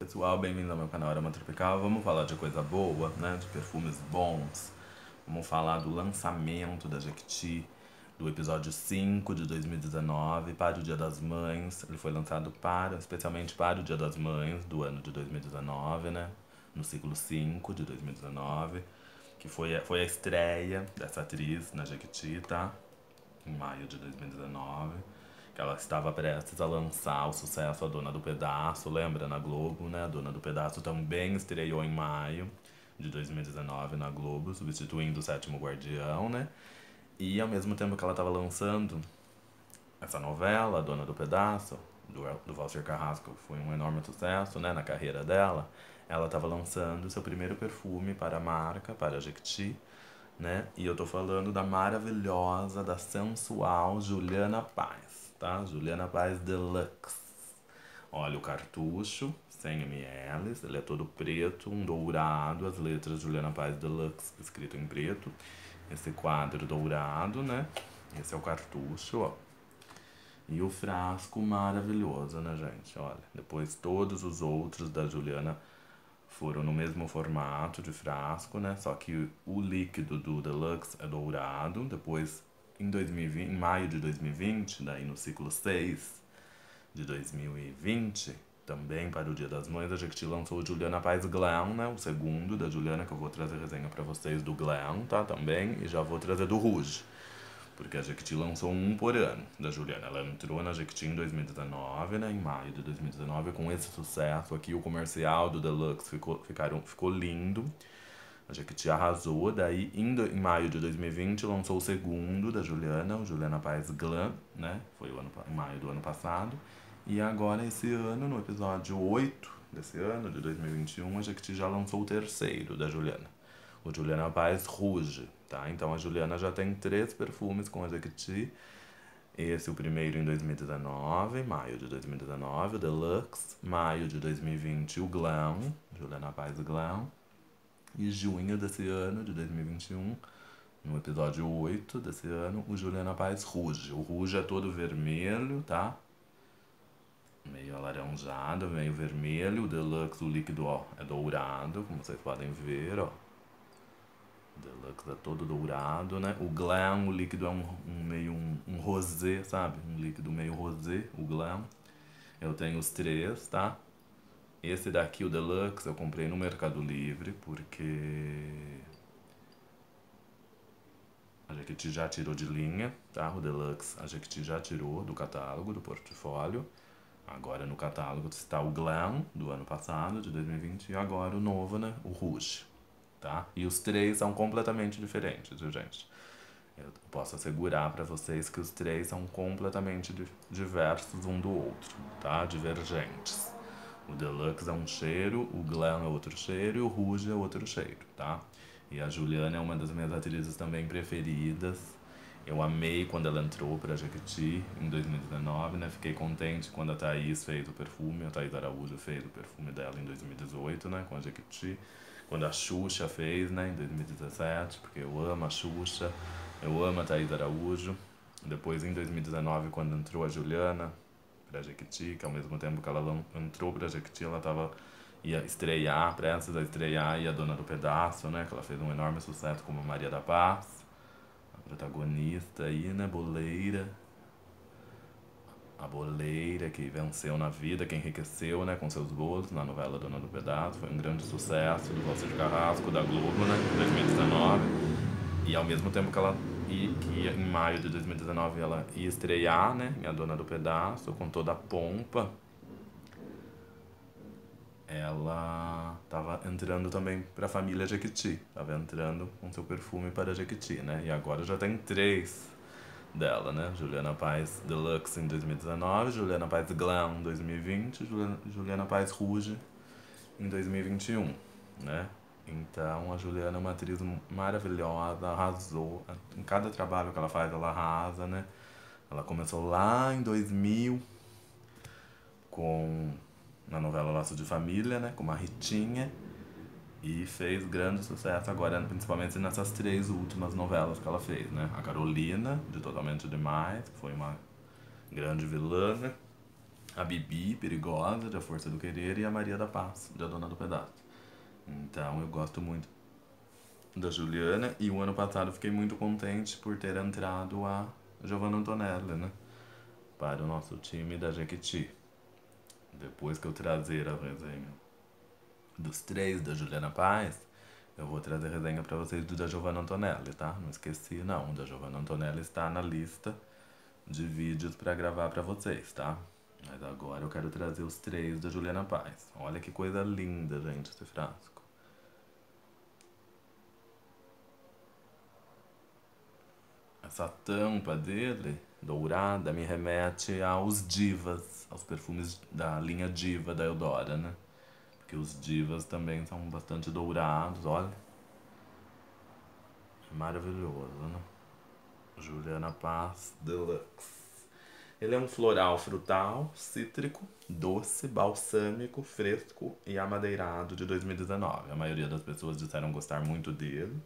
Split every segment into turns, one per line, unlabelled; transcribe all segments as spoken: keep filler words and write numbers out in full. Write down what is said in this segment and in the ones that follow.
Pessoal, bem-vindo ao meu canal Aroma Tropical. Vamos falar de coisa boa, né? De perfumes bons. Vamos falar do lançamento da Jequiti, do episódio cinco de dois mil e dezenove para o Dia das Mães. Ele foi lançado para, especialmente para o Dia das Mães do ano de dois mil e dezenove, né? No ciclo cinco de dois mil e dezenove, que foi a, foi a estreia dessa atriz na Jequiti, tá? Em maio de dois mil e dezenove. Que ela estava prestes a lançar o sucesso A Dona do Pedaço, lembra? Na Globo, né? A Dona do Pedaço também estreou em maio de dois mil e dezenove na Globo, substituindo o Sétimo Guardião, né? E ao mesmo tempo que ela estava lançando essa novela, A Dona do Pedaço, do, do Walter Carrasco, que foi um enorme sucesso, né, na carreira dela, ela estava lançando seu primeiro perfume para a marca, para a Jequiti, né? E eu tô falando da maravilhosa, da sensual Juliana Paz, tá? Juliana Paz Deluxe. Olha o cartucho, cem mililitros, ele é todo preto, um dourado, as letras Juliana Paz Deluxe escrito em preto. Esse quadro dourado, né? Esse é o cartucho, ó. E o frasco maravilhoso, né, gente? Olha, depois todos os outros da Juliana foram no mesmo formato de frasco, né? Só que o líquido do Deluxe é dourado. Depois, em, dois mil e vinte, em maio de dois mil e vinte, daí no ciclo seis de dois mil e vinte, também para o Dia das Mães, a Jequiti lançou o Juliana Paz Glam, né? O segundo da Juliana, que eu vou trazer resenha pra vocês do Glam, tá? Também. E já vou trazer do Rouge. Porque a Jequiti lançou um por ano da Juliana. Ela entrou na Jequiti em dois mil e dezenove, né? Em maio de dois mil e dezenove, com esse sucesso aqui. O comercial do Deluxe ficou, ficaram, ficou lindo. A Jequiti arrasou. Daí, em, do, em maio de dois mil e vinte, lançou o segundo da Juliana, o Juliana Paz Glam, né? Foi o ano, em maio do ano passado. E agora, esse ano, no episódio oito desse ano, de dois mil e vinte e um, a Jequiti já lançou o terceiro da Juliana, o Juliana Paz Rouge, tá? Então a Juliana já tem três perfumes com a Jequiti. Esse, o primeiro em dois mil e dezenove, maio de dois mil e dezenove, o Deluxe. Maio de dois mil e vinte, o Glam, Juliana Paz Glam. E junho desse ano, de dois mil e vinte e um, no episódio oito desse ano, o Juliana Paz Rouge. O Rouge é todo vermelho, tá? Meio alaranjado, meio vermelho. O Deluxe, o líquido, ó, é dourado, como vocês podem ver, ó. O Deluxe é todo dourado, né? O Glam, o líquido é um, um meio um, um rosé, sabe? Um líquido meio rosé, o Glam. Eu tenho os três, tá? Esse daqui, o Deluxe, eu comprei no Mercado Livre, porque a Jequiti já tirou de linha, tá? O Deluxe a Jequiti já tirou do catálogo, do portfólio. Agora no catálogo está o Glam, do ano passado, de dois mil e vinte, e agora o novo, né? O Rouge, tá? E os três são completamente diferentes, viu, gente? Eu posso assegurar pra vocês que os três são completamente diversos um do outro, tá? Divergentes. O Deluxe é um cheiro, o Glam é outro cheiro e o Rouge é outro cheiro, tá? E a Juliana é uma das minhas atrizes também preferidas. Eu amei quando ela entrou pra Jequiti em dois mil e dezenove, né? Fiquei contente quando a Thaís fez o perfume, a Thaís Araújo fez o perfume dela em dois mil e dezoito, né? Com a Jequiti. Quando a Xuxa fez, né? Em dois mil e dezessete, porque eu amo a Xuxa, eu amo a Thaís Araújo. Depois, em dois mil e dezenove, quando entrou a Juliana pra Jequiti, que ao mesmo tempo que ela entrou pra Jequiti, ela tava, ia estrear, prestes a estrear, e A Dona do Pedaço, né? Que ela fez um enorme sucesso como Maria da Paz. Protagonista aí, né, boleira, a boleira que venceu na vida, que enriqueceu, né, com seus bolos na novela Dona do Pedaço, foi um grande sucesso do Walter Carrasco, da Globo, né, em dois mil e dezenove, e ao mesmo tempo que ela, ia, que ia, em maio de dois mil e dezenove, ela ia estrear, né, em A Dona do Pedaço, com toda a pompa, ela tava entrando também pra família Jequiti, tava entrando com seu perfume para Jequiti, né, e agora já tem três dela, né, Juliana Paz Deluxe em dois mil e dezenove, Juliana Paz Glam em dois mil e vinte, Juliana, Juliana Paz Rouge em dois mil e vinte e um, né. Então a Juliana é uma atriz maravilhosa, arrasou, em cada trabalho que ela faz ela arrasa, né. Ela começou lá em dois mil com na novela Laço de Família, né, com uma Ritinha, e fez grande sucesso agora, principalmente nessas três últimas novelas que ela fez, né, a Carolina, de Totalmente Demais, que foi uma grande vilã, né? a Bibi, Perigosa, de A Força do Querer, e a Maria da Paz, de A Dona do Pedaço. Então eu gosto muito da Juliana, e o ano passado fiquei muito contente por ter entrado a Giovanna Antonelli, né? Para o nosso time da Jequiti. Depois que eu trazer a resenha dos três da Juliana Paz, eu vou trazer resenha pra vocês do da Giovanna Antonelli, tá? Não esqueci não, o da Giovanna Antonelli está na lista de vídeos pra gravar pra vocês, tá? Mas agora eu quero trazer os três da Juliana Paz. Olha que coisa linda, gente, esse frasco. Essa tampa dele, dourada, me remete aos Divas, aos perfumes da linha Diva da Eudora, né? Porque os Divas também são bastante dourados, olha. Maravilhoso, né? Juliana Paz Deluxe. Ele é um floral frutal, cítrico, doce, balsâmico, fresco e amadeirado de dois mil e dezenove. A maioria das pessoas disseram gostar muito dele.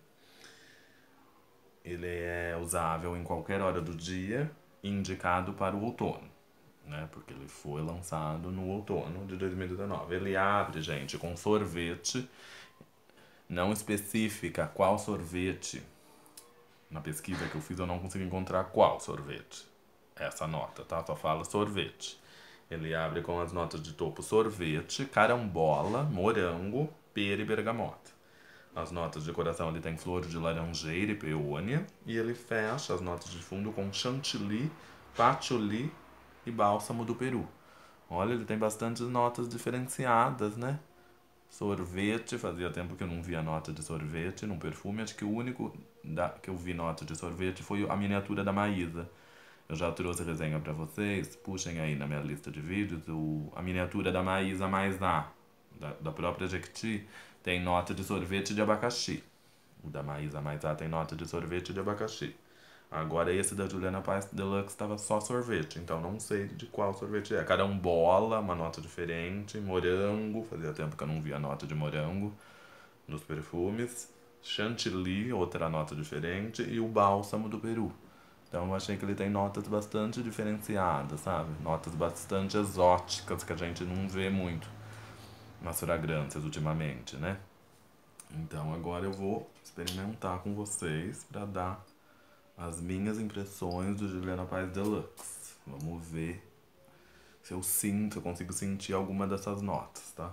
Ele é usável em qualquer hora do dia, indicado para o outono, né? Porque ele foi lançado no outono de dois mil e dezenove. Ele abre, gente, com sorvete. Não especifica qual sorvete. Na pesquisa que eu fiz eu não consegui encontrar qual sorvete. Essa nota, tá? Só fala sorvete. Ele abre com as notas de topo sorvete, carambola, morango, pera e bergamota. As notas de coração ele tem flor de laranjeira e peônia. E ele fecha as notas de fundo com chantilly, patchouli e bálsamo do Peru. Olha, ele tem bastante notas diferenciadas, né? Sorvete, fazia tempo que eu não via nota de sorvete num perfume. Acho que o único da, que eu vi nota de sorvete foi a miniatura da Maísa. Eu já trouxe resenha pra vocês, puxem aí na minha lista de vídeos, o, a miniatura da Maísa mais A, da, da própria Jequiti, tem nota de sorvete de abacaxi. O da Maísa mais A tem nota de sorvete de abacaxi. Agora esse da Juliana Paz Deluxe estava só sorvete, então não sei de qual sorvete é. Carambola, uma nota diferente, morango, fazia tempo que eu não via nota de morango nos perfumes. Chantilly, outra nota diferente, e o bálsamo do Peru. Então eu achei que ele tem notas bastante diferenciadas, sabe? Notas bastante exóticas que a gente não vê muito nas fragrâncias ultimamente, né? Então agora eu vou experimentar com vocês pra dar as minhas impressões do Juliana Paz Deluxe. Vamos ver se eu sinto, eu consigo sentir alguma dessas notas, tá?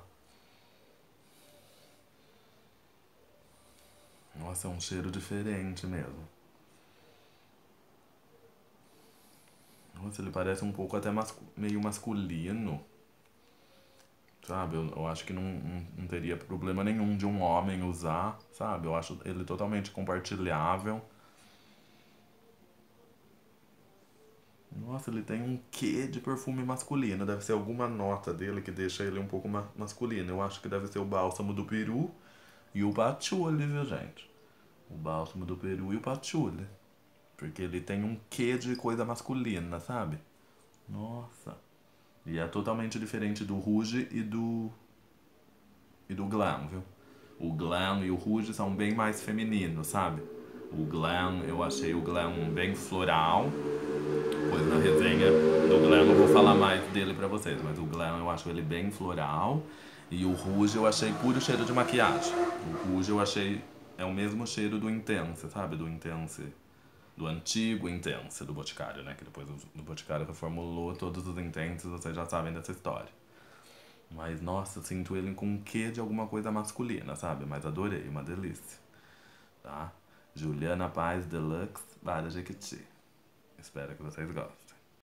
Nossa, é um cheiro diferente mesmo. Nossa, ele parece um pouco até mascu meio masculino. Sabe? Eu, eu acho que não, não, não teria problema nenhum de um homem usar, sabe? Eu acho ele totalmente compartilhável. Nossa, ele tem um quê de perfume masculino. Deve ser alguma nota dele que deixa ele um pouco ma masculino. Eu acho que deve ser o bálsamo do Peru e o patchouli, viu, gente? O bálsamo do Peru e o patchouli. Porque ele tem um quê de coisa masculina, sabe? Nossa. E é totalmente diferente do Rouge e do... e do Glam, viu? O Glam e o Rouge são bem mais femininos, sabe? O Glam, eu achei o Glam bem floral. Pois na resenha do Glam eu vou falar mais dele pra vocês. Mas o Glam eu acho ele bem floral. E o Rouge eu achei puro cheiro de maquiagem. O Rouge eu achei... é o mesmo cheiro do Intense, sabe? Do Intense... do antigo Intense do Boticário, né? Que depois o Boticário reformulou todos os Intenses, vocês já sabem dessa história. Mas, nossa, eu sinto ele com um quê de alguma coisa masculina, sabe? Mas adorei, uma delícia. Tá? Juliana Paz Deluxe, Bara Jequiti. Espero que vocês gostem.